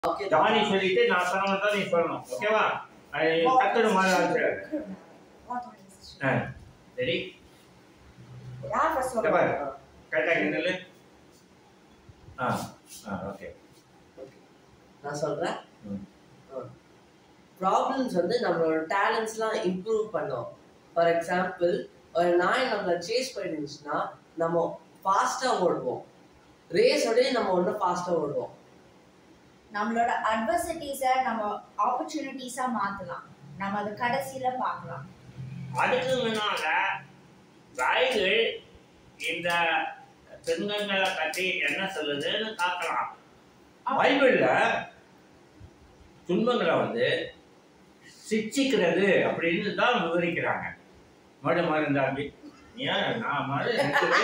Okay Johnny சொல்லிட்டு நான் சொன்னத நீ சொல்லணும் ஓகேவா டக்குனு மாதிரி ஆன்சர் சரி யார் ஃபர்ஸ்ட் சொல்லுங்க கரெக்ட்டா நில்லு ஓகே நான் சொல்றேன் ப்ராப்ளம்ஸ் வந்து நம்மளோட டேலண்ட்ஸ்லாம் இம்ப்ரூவ் பண்ணும் ஃபார் எக்ஸாம்பிள் ஒரு நாய் நம்மளை சேஸ் பண்ணிருந்துச்சுன்னா நம்ம ஃபாஸ்ட்டாக ஓடுவோம் ரேஸோடய நம்ம ஒன்றும் ஃபாஸ்ட்டாக ஓடுவோம் நம்மளோட அட்வர்சிட்டிஸை நம்ம ஆப்பர்ச்சுனிட்டிஸா மாத்தலாம் நம்ம அது கடைசியில பார்க்கலாம் அதுக்கு முன்னால தாய்கள் இந்த துன்பங்களை பற்றி என்ன சொல்லுதுன்னு பார்க்கலாம் பைபிள்ல துன்பங்களை வந்து சிச்சிக்கிறது அப்படின்னு தான் விவரிக்கிறாங்க மாடு இருந்தாண்டி ஏன் நான் மாதிரி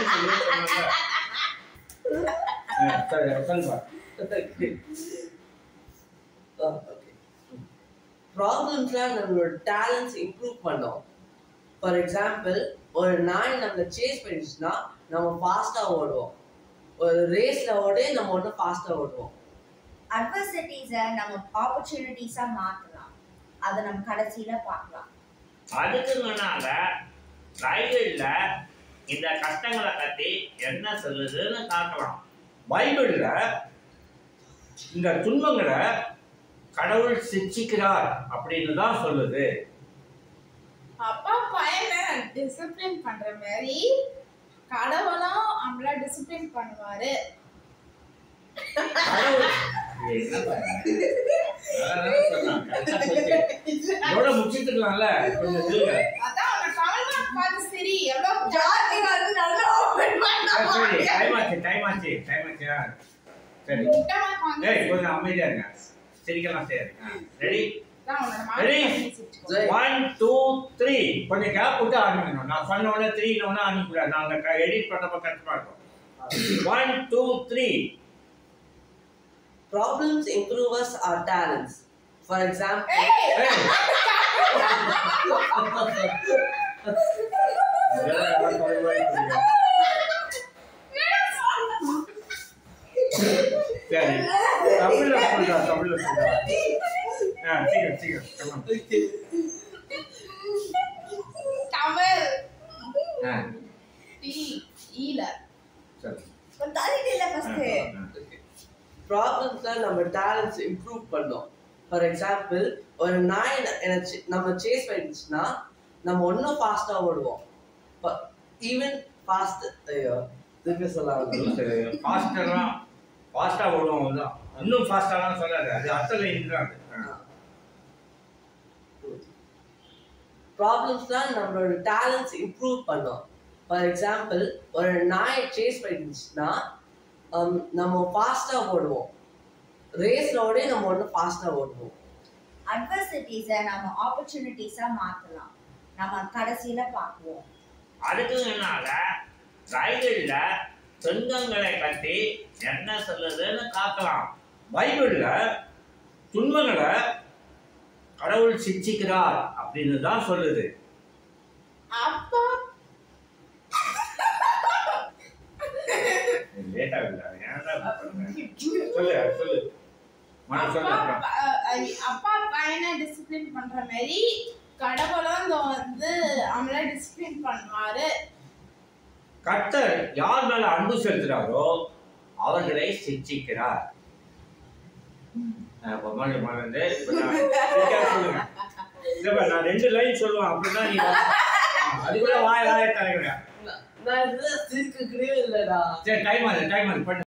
ப்ராப்ளம்ஸ்லாம் நம்மளோட டேலண்ட்ஸ் இம்ப்ரூவ் பண்ணோம் ஃபார் எக்ஸாம்பிள் ஒரு நாய் நம்மளை சேஸ் பண்ணிடுச்சுன்னா நம்ம ஃபாஸ்ட்டாக ஓடுவோம் ஒரு ரேஸில் ஓட நம்ம ஒன்றும் ஃபாஸ்ட்டாக ஓடுவோம் அட்வர்சிட்டிஸை நம்ம ஆப்பர்ச்சுனிட்டிஸா மாத்தலாம் அதை நம்ம கடைசியில பார்க்கலாம் அதுக்கு முன்னால பைபிள்ல இந்த கஷ்டங்களை பத்தி என்ன சொல்லுதுன்னு பார்க்கலாம் பைபிள்ல இந்த துன்பங்களை கடவுள் சிச்சிக்கிறார் அப்படின்னு தான் சொல்லுது அப்பா பையனை டிசிப்ளின் பண்ற மாதிரி கடவுளும் நம்மள டிசிப்ளின் பண்ணுவாரு முடிச்சிட்டுலாம்ல சரி எவ்வளவு ஜாதி வந்து நல்லா சரி கொஞ்சம் அமைதியா இருங்க சிரிக்கலாம் சரி ரெடி ரெடி 1 2 3 கொஞ்சம் கேப் விட்டு ஆரம்பிக்கணும் நான் சொன்ன உடனே 3 னோட ஆரம்பிக்கூடாது நாங்க எடிட் பண்ணப்ப கஷ்டமா இருக்கும் 1 2 3 Problems improve us our talents. For example, problems நம்ம talents improve பண்ணோம் ஃபார் எக்ஸாம்பிள் ஒரு நாய் நம்ம சேஸ் பண்ணிடுச்சுன்னா நம்ம ஒன்றும் ஃபாஸ்ட்டாக ஓடுவோம் ஈவன் ஃபாஸ்ட் ஐயோ திருப்பி சொல்லலாம் ஃபாஸ்ட்டாக ஓடுவோம் தான் இன்னும் ஃபாஸ்ட்டாலாம் சொல்லாது அது அத்தனை இதுதான் ப்ராப்ளம்ஸ்லாம் நம்மளோட டேலண்ட்ஸ் இம்ப்ரூவ் பண்ணோம் ஃபார் எக்ஸாம்பிள் ஒரு நாயை சேஸ் பண்ணிடுச்சுன்னா நம்ம ஃபாஸ்ட்டாக ஓடுவோம் ரேஸ்லோட நம்ம ஒன்றும் ஃபாஸ்ட்டாக ஓடுவோம் அட்வர்சிட்டிஸை நம்ம ஆப்பர்ச்சுனிட்டிஸா மாத்தலாம் நம்ம கடைசியில பார்க்குவோம் அதுக்கு முன்னால பைபிள்ல துன்பங்களை பற்றி என்ன சொல்லுதுன்னு பார்க்கலாம் பைபிள்ல துன்பங்களை கடவுள் சிச்சிக்கிறார் அப்படின்னு தான் சொல்லுது அப்பா லேட்டா இல்ல சொல்லு சொல்லு அப்பா பையனை டிசிப்ளின் பண்ற மாதிரி கடவுளும் வந்து நம்மள டிசிப்ளின் பண்ணுவாரு கர்த்தர் யார் மேல அன்பு செலுத்துறாரோ அவர்களை சிச்சிக்கிறார் நான் 2 லைன் சொல்லுவேன் அப்படிதான் நீ அதுக்குள்ள வாய தலைக்கிறேன் நான் இதுல சிரிக்கவே இல்லடா சரி டைம் ஆகுது பண்ணு